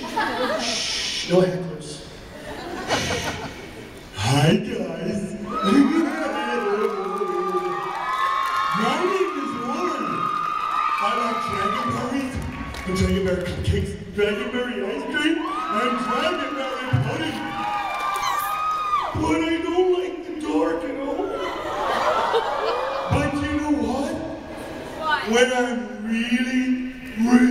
Shh, no hecklers. Hi guys. My name is Warren. I like dragonberries, and dragonberry cupcakes, dragonberry ice cream, and dragonberry pudding. But I don't like the dark at all. But you know what? What? When I'm really